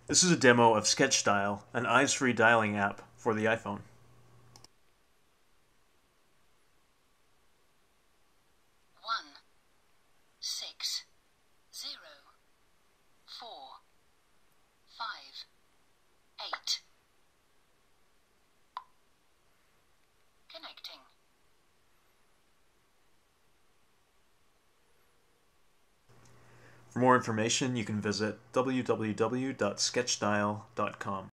This is a demo of SketchDial, an eyes-free dialing app for the iPhone. 16045. Connecting. For more information, you can visit www.sketchdial.com.